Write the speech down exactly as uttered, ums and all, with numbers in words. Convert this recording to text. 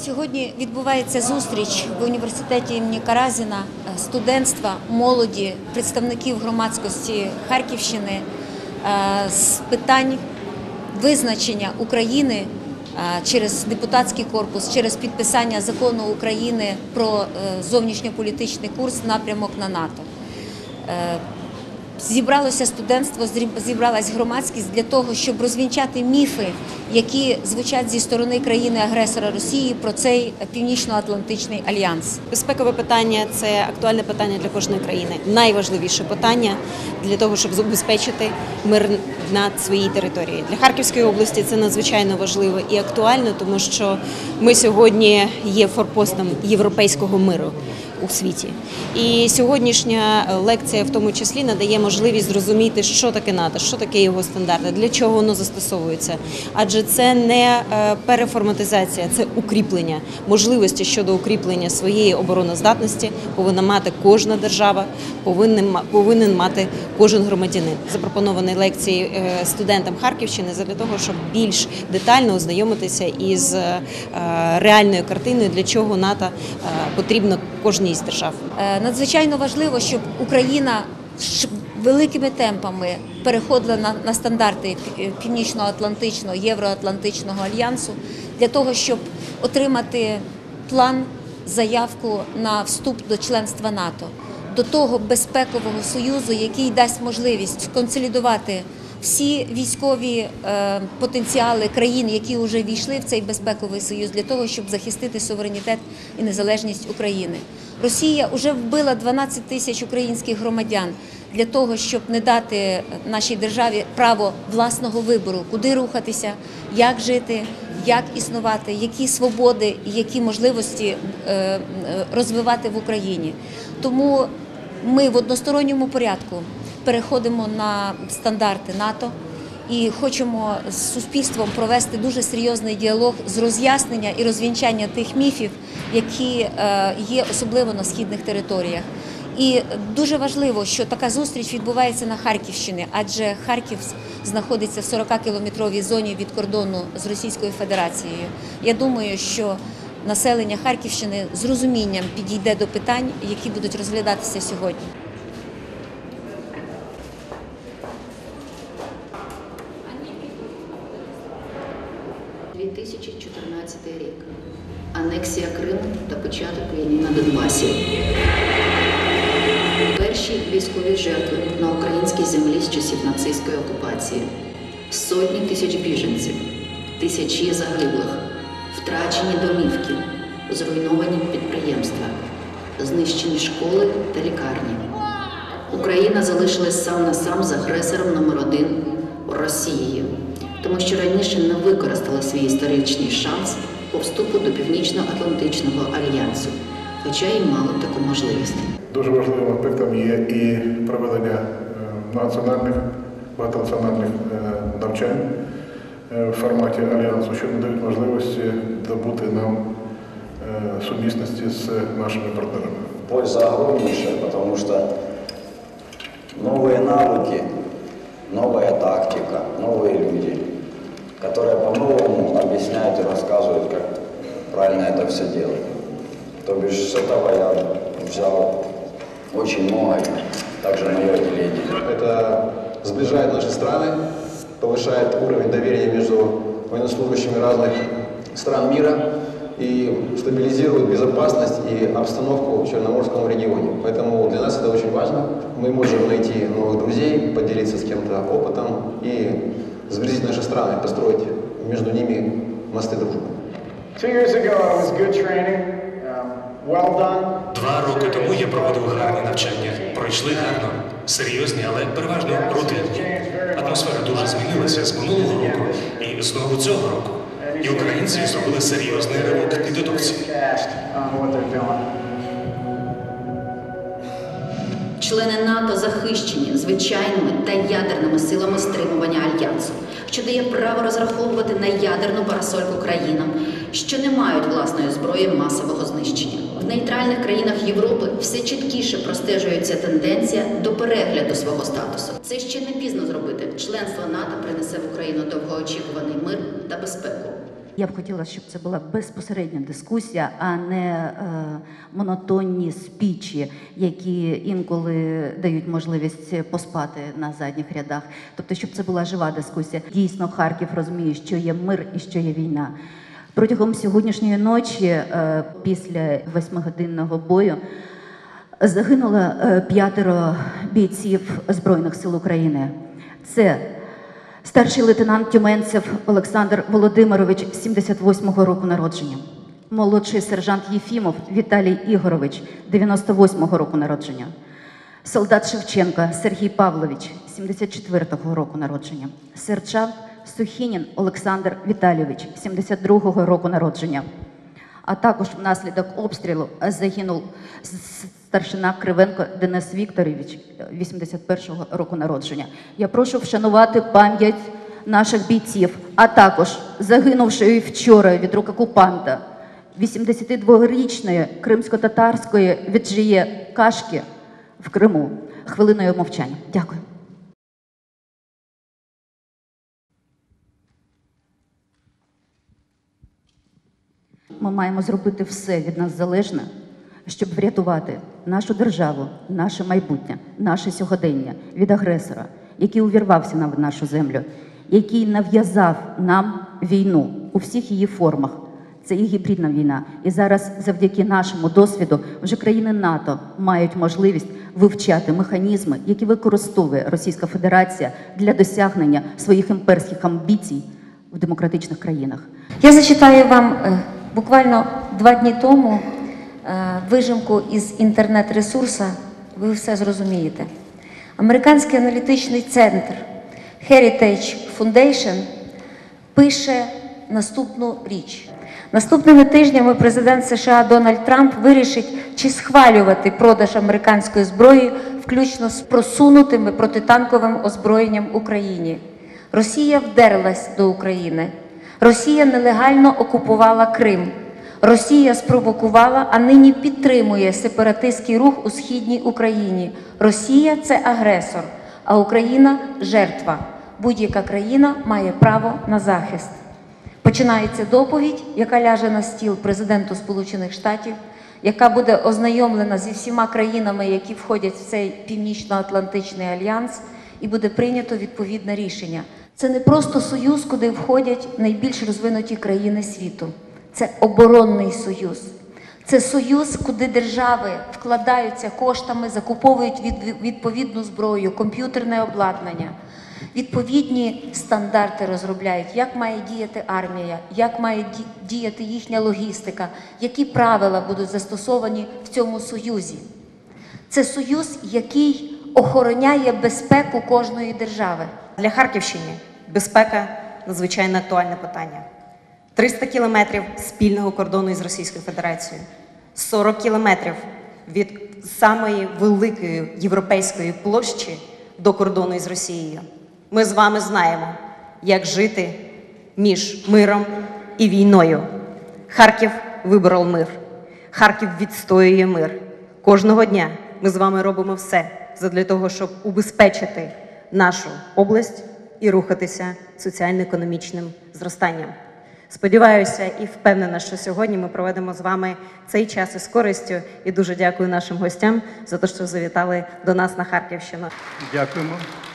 Сьогодні відбувається зустріч в університеті імені Каразіна студентства, молоді, представників громадськості Харківщини з питань визначення України через депутатський корпус, через підписання закону України про зовнішньополітичний курс напрямок на НАТО. Зібралося студентство, зібралась громадськість для того, щоб розвінчати міфи, які звучать зі сторони країни-агресора Росії про цей Північно-Атлантичний альянс. Безпекове питання – це актуальне питання для кожної країни. Найважливіше питання для того, щоб забезпечити мир на своїй території. Для Харківської області це надзвичайно важливо і актуально, тому що ми сьогодні є форпостом європейського миру у світі. І сьогоднішня лекція в тому числі надає можливість зрозуміти, що таке НАТО, що таке його стандарти, для чого воно застосовується. Адже це не переформатизація, це укріплення. Можливості щодо укріплення своєї обороноздатності повинна мати кожна держава, повинен, повинен мати кожен громадянин. Запропоновані лекції студентам Харківщини для того, щоб більш детально ознайомитися із реальною картиною, для чого НАТО потрібно кожній з держав. Надзвичайно важливо, щоб Україна великими темпами переходила на, на стандарти Північно-Атлантичного, Євроатлантичного альянсу для того, щоб отримати план, заявку на вступ до членства НАТО, до того безпекового союзу, який дасть можливість консолідувати всі військові е, потенціали країн, які вже війшли в цей безпековий союз, для того, щоб захистити суверенітет і незалежність України. Росія вже вбила дванадцять тисяч українських громадян для того, щоб не дати нашій державі право власного вибору, куди рухатися, як жити, як існувати, які свободи і які можливості е, розвивати в Україні. Тому ми в односторонньому порядку переходимо на стандарти НАТО і хочемо з суспільством провести дуже серйозний діалог з роз'яснення і розвінчання тих міфів, які є особливо на східних територіях. І дуже важливо, що така зустріч відбувається на Харківщині, адже Харків знаходиться в сорокакілометровій зоні від кордону з Російською Федерацією. Я думаю, що населення Харківщини з розумінням підійде до питань, які будуть розглядатися сьогодні. дві тисячі чотирнадцятий рік. Анексія Криму та початок війни на Донбасі. Перші військові жертви на українській землі з часів нацистської окупації. Сотні тисяч біженців, тисячі загиблих, втрачені домівки, зруйновані підприємства, знищені школи та лікарні. Україна залишилась сам на сам з агресором номер один – Росією, тому що раніше не використала свій історичний шанс по вступу до Північно-Атлантичного альянсу, хоча й мало таку можливість. Дуже важливим аспектом є і проведення національних, багатонаціональних навчань в форматі альянсу, що надають можливості добути нам сумісності з нашими партнерами. Польза огромнейшая, потому что новые навыки, новая тактика, новые люди, которые по-новому объясняют и рассказывают, как правильно это все делать. То бишь с этого я взял очень много, также мое отделение. Это сближает наши страны, повышает уровень доверия между военнослужащими разных стран мира и стабилизирует безопасность и обстановку в Черноморском регионе. Поэтому для нас это очень важно. Мы можем найти новых друзей, поделиться с кем-то опытом и сблизить наши страны, построить между ними мосты дружбы. Два роки тому я проводив гарні навчання. Пройшли гарно, серйозні, але переважно рутинні. Атмосфера дуже змінилася з минулого року і знову цього року. І українці зробили серйозний ривок підготовці. Члени НАТО захищені звичайними та ядерними силами стримування Альянсу, що дає право розраховувати на ядерну парасольку країнам, що не мають власної зброї масового знищення. В нейтральних країнах Європи все чіткіше простежується тенденція до перегляду свого статусу. Це ще не пізно зробити. Членство НАТО принесе в Україну довгоочікуваний мир та безпеку. Я б хотіла, щоб це була безпосередня дискусія, а не е, монотонні спічі, які інколи дають можливість поспати на задніх рядах. Тобто, щоб це була жива дискусія. Дійсно, Харків розуміє, що є мир і що є війна. Протягом сьогоднішньої ночі, е, після восьмигодинного бою, загинуло е, п'ятеро бійців Збройних сил України. Це старший лейтенант Тюменцев Олександр Володимирович, сімдесят восьмого року народження. Молодший сержант Єфімов Віталій Ігорович, дев'яносто восьмого року народження. Солдат Шевченка Сергій Павлович, сімдесят четвертого року народження. Сержант Сухінін Олександр Віталійович, сімдесят другого року народження. А також внаслідок обстрілу загинув старшина Кривенко Денис Вікторович, вісімдесят першого року народження. Я прошу вшанувати пам'ять наших бійців, а також загинувшої вчора від рук окупанта вісімдесятидворічної кримсько-татарської Віджиє Кашки в Криму. Хвилиною мовчання. Дякую. Ми маємо зробити все від нас залежне, щоб врятувати нашу державу, наше майбутнє, наше сьогодення від агресора, який увірвався на нашу землю, який нав'язав нам війну у всіх її формах. Це і гібридна війна. І зараз завдяки нашому досвіду вже країни НАТО мають можливість вивчати механізми, які використовує Російська Федерація для досягнення своїх імперських амбіцій в демократичних країнах. Я зачитаю вам буквально два дні тому вижимку із інтернет-ресурсу, ви все зрозумієте. Американський аналітичний центр Heritage Foundation пише наступну річ. Наступними тижнями президент США Дональд Трамп вирішить, чи схвалювати продаж американської зброї, включно з просунутими протитанковим озброєнням Україні. Росія вдерлась до України. Росія нелегально окупувала Крим. Росія спровокувала, а нині підтримує сепаратистський рух у східній Україні. Росія – це агресор, а Україна – жертва. Будь-яка країна має право на захист. Починається доповідь, яка ляже на стіл президенту Сполучених Штатів, яка буде ознайомлена зі всіма країнами, які входять в цей Північно-Атлантичний альянс, і буде прийнято відповідне рішення. Це не просто союз, куди входять найбільш розвинуті країни світу. Це оборонний союз. Це союз, куди держави вкладаються коштами, закуповують відповідну зброю, комп'ютерне обладнання. Відповідні стандарти розробляють, як має діяти армія, як має діяти їхня логістика, які правила будуть застосовані в цьому союзі. Це союз, який охороняє безпеку кожної держави. Для Харківщини безпека – надзвичайно актуальне питання. триста кілометрів спільного кордону із Російською Федерацією, сорок кілометрів від самої великої європейської площі до кордону із Росією. Ми з вами знаємо, як жити між миром і війною. Харків виборов мир. Харків відстоює мир. Кожного дня ми з вами робимо все задля того, щоб убезпечити нашу область і рухатися соціально-економічним зростанням. Сподіваюся і впевнена, що сьогодні ми проведемо з вами цей час із користю. І дуже дякую нашим гостям за те, що завітали до нас на Харківщину. Дякуємо.